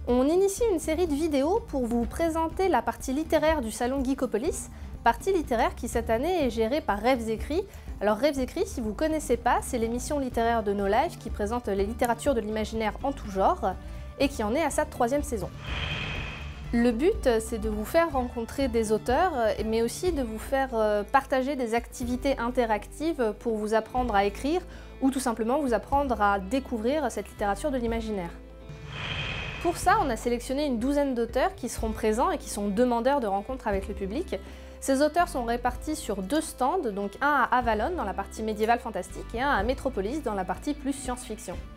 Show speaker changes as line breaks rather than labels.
On initie une série de vidéos pour vous présenter la partie littéraire du salon Geekopolis, partie littéraire qui cette année est gérée par Rêves Écrits. Alors Rêves Écrits, si vous ne connaissez pas, c'est l'émission littéraire de No Life qui présente les littératures de l'imaginaire en tout genre et qui en est à sa 3e saison. Le but, c'est de vous faire rencontrer des auteurs, mais aussi de vous faire partager des activités interactives pour vous apprendre à écrire ou tout simplement vous apprendre à découvrir cette littérature de l'imaginaire. Pour ça, on a sélectionné une douzaine d'auteurs qui seront présents et qui sont demandeurs de rencontres avec le public. Ces auteurs sont répartis sur 2 stands, donc un à Avalon dans la partie médiévale fantastique et un à Metropolis dans la partie plus science-fiction.